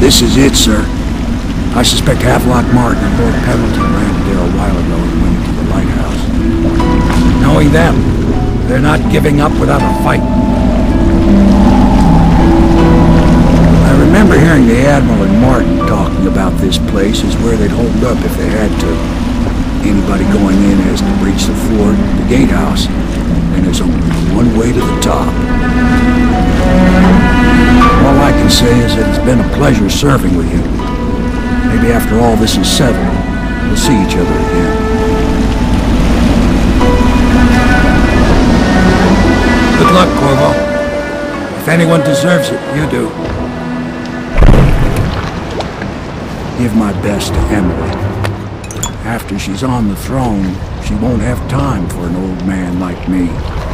This is it, sir. I suspect Havelock Martin and Lord Pendleton ran there a while ago and went into the lighthouse. Knowing them, they're not giving up without a fight. I remember hearing the Admiral and Martin talking about this place as where they'd hold up if they had to. Anybody going in has to breach the fort, the gatehouse, and there's only one way to the top. All I can say is that it's been a pleasure serving with you. Maybe after all this is settled, we'll see each other again. Good luck, Corvo. If anyone deserves it, you do. Give my best to Emily. After she's on the throne, she won't have time for an old man like me.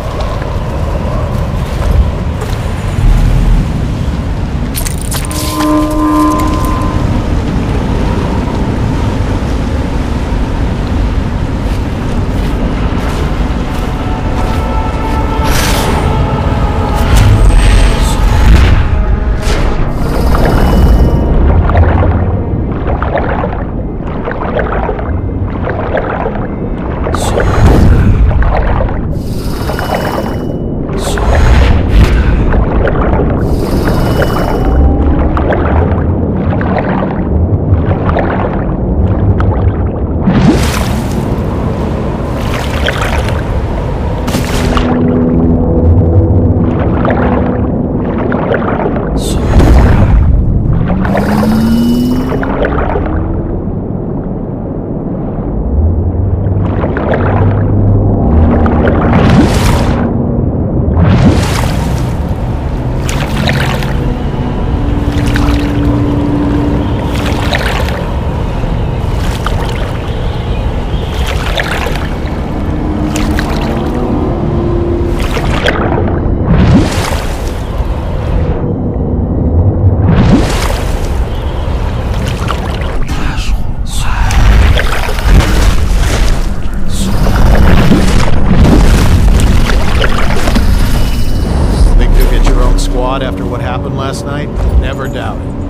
After what happened last night? Never doubt it.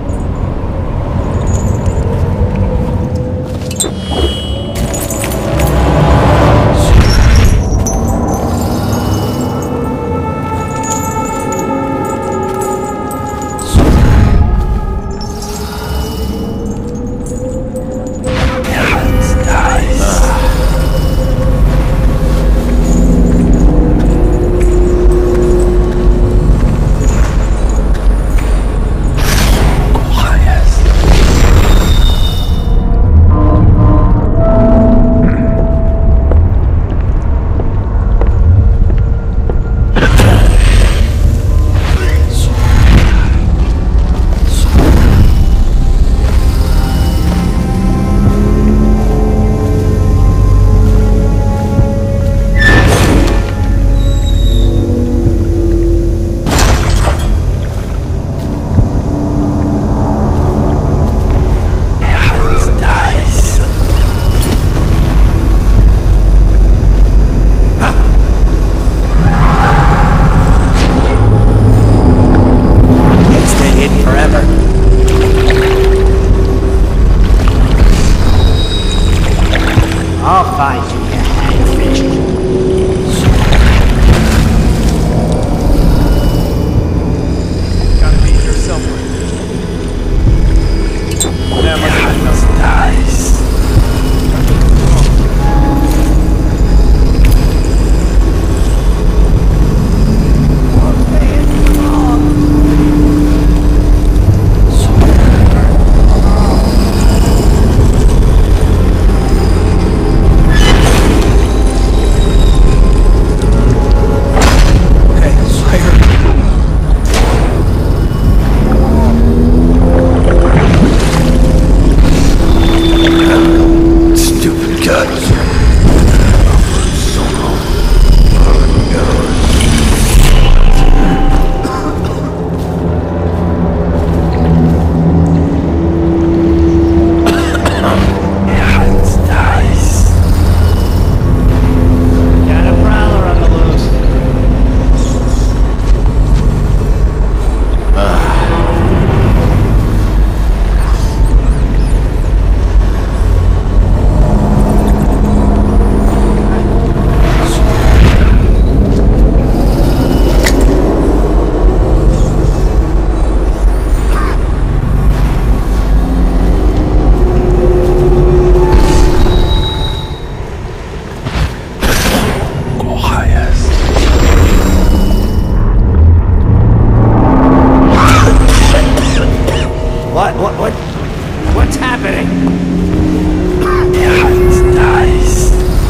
What's happening? Yeah, it's nice.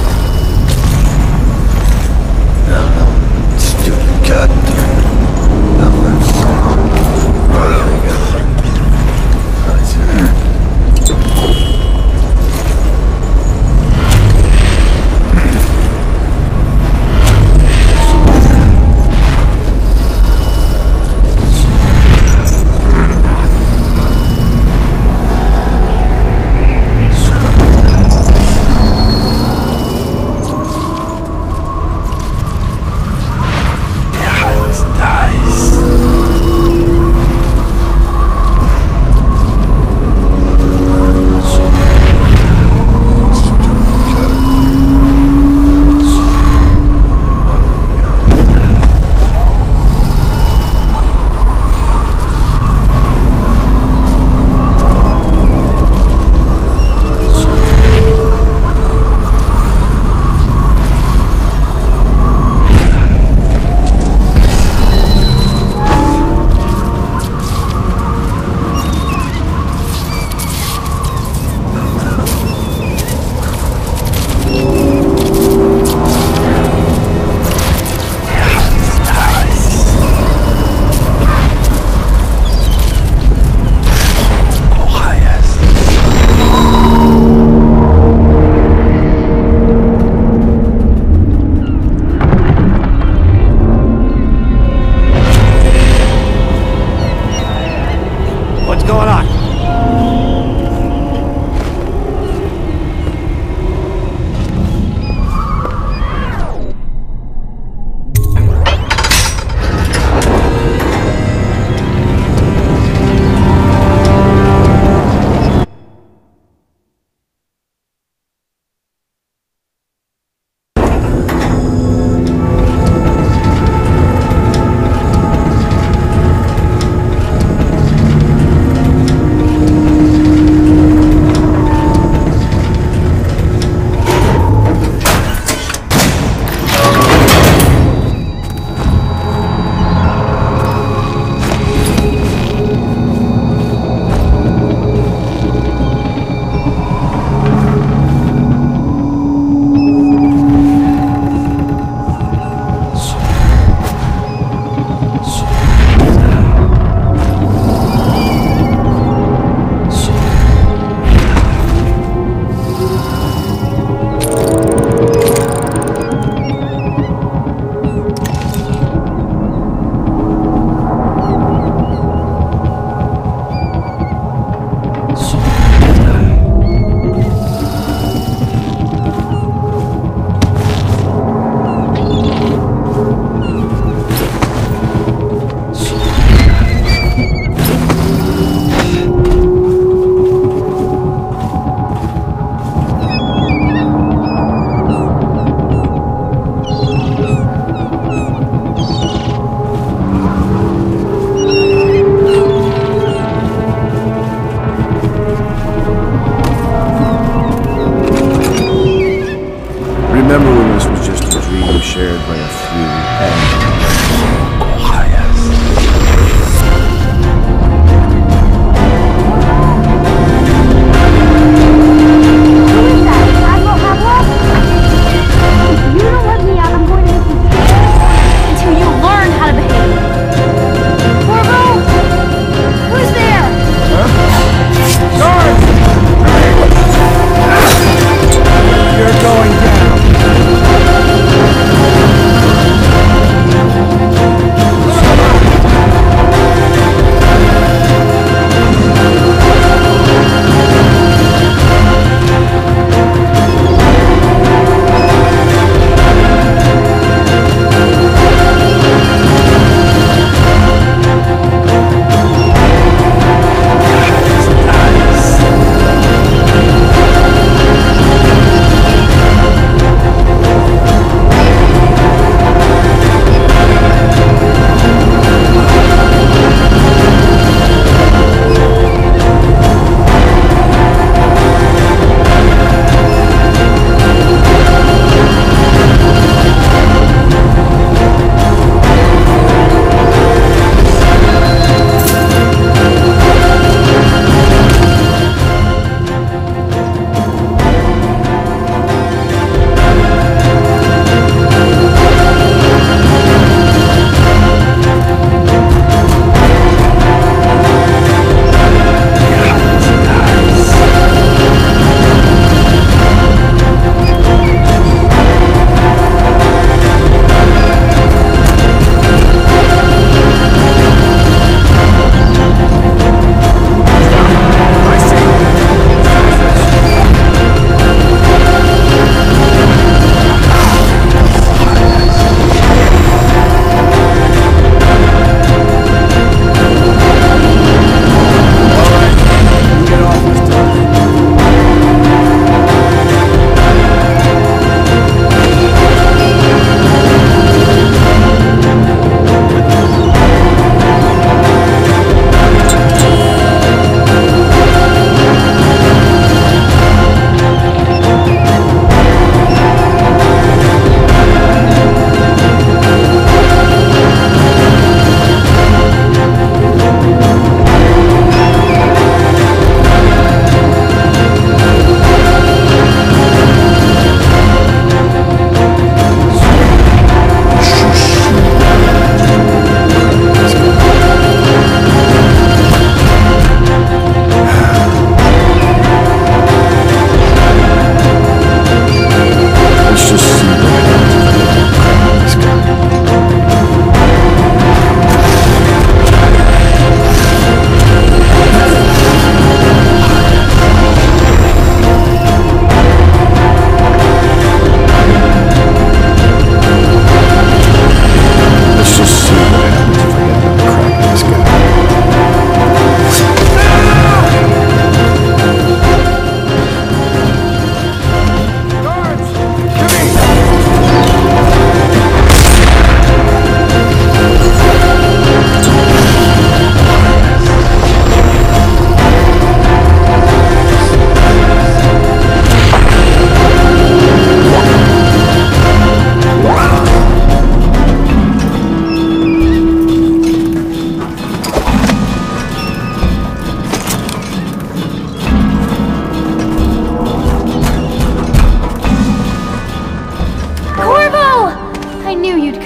Stupid goddamn.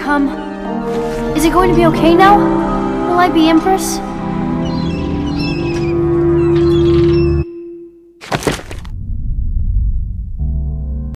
Is it going to be okay now? Will I be Empress?